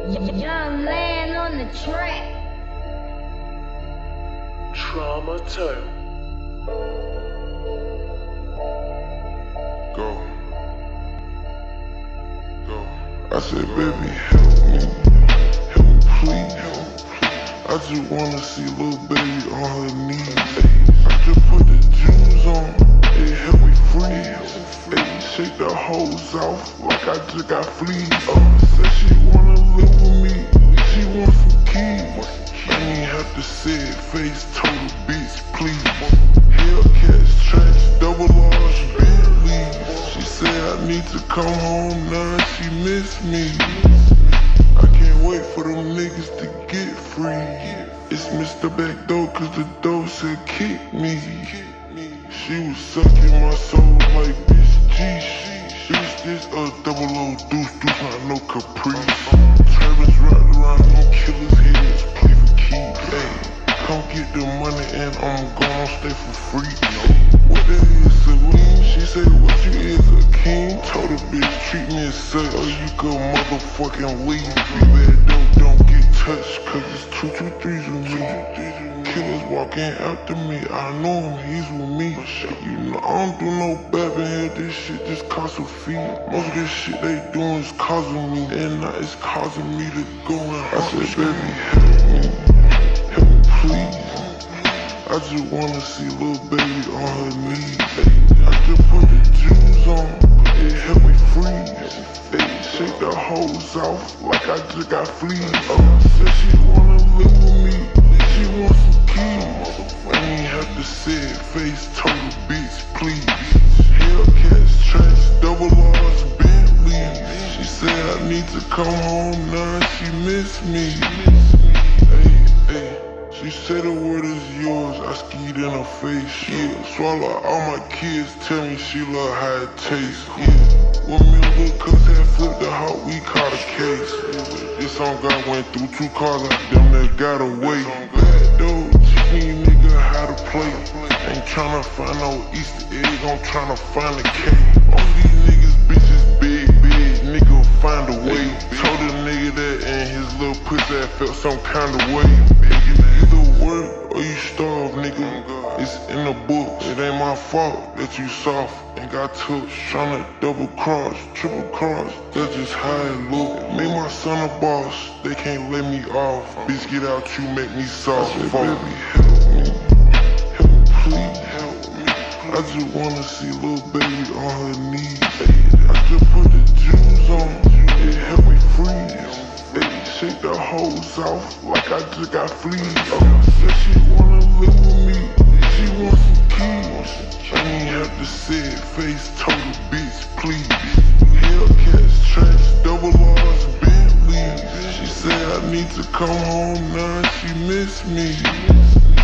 Young man on the track. Trayle. Go. I said, baby, help me please. I just wanna see little baby on her knees. I just put the juice on, it help me freeze. Shake the hoes off like I just got fleas. Said she wanna live with me, she want some keys. I ain't have to say it, face told the bitch please. Hellcats, trash, double large Bentleys. She said I need to come home now, she miss me. I can't wait for them niggas to get free. It's Mr. Back Door cause the door said kick me. She was sucking my soul like bitch G. Bitch, this double O deuce, not no caprice. Turbans wrapped around them killers' heads, play for keys. Hey, come get the money and I'm gonna stay for free. What that is, Celine? She said what you is, a king? Told the bitch treat me as such, or you could motherfucking leave. Bad don't get touched, cause it's 223s with me. Killers walking after me, I know him, he's with me. You know, I don't do no bad behind this shit, just cost a fee. Most of this shit they doing is causing me, and now it's causing me to go and I said, baby, help me please. I just wanna see little baby on her knees. I just put the juice on, it help me freeze. Shake the hoes off like I just got fleas. Said she wanna live with me, she want some keys. I ain't have to say it, face told the bitch please. Hellcats, trash, double large Bentleys. She said I need to come home now, she miss me. She said the word is yours, I skied in her face. Yeah, swallow all my kids, tell me she love how it tastes. Yeah, when me and little cuz had flipped the hot, we caught a case. This song God went through 2 cars out them that got away. Bad though, teach me nigga how to play. Ain't tryna find no Easter egg, I'm tryna find a K. All these niggas bitches big, nigga find a way. Told the nigga that and his little pussy that felt some kind of way. Either work or you starve, nigga. It's in the books. It ain't my fault that you soft and got touched. Tryna double cross, triple cross. That's just how it look. Make my son a boss. They can't let me off. Bitch, get out, you make me soft. I said, baby, help me please. I just wanna see little baby on her knees. I just put the juice on, it help me freeze. Shake the hoes off like I just got fleas. Said she wanna live with me, she want some keys. I ain't have to say it, face told the bitch please. Hellcats, trash, double large Bentleys. She said I need to come home now, she miss me.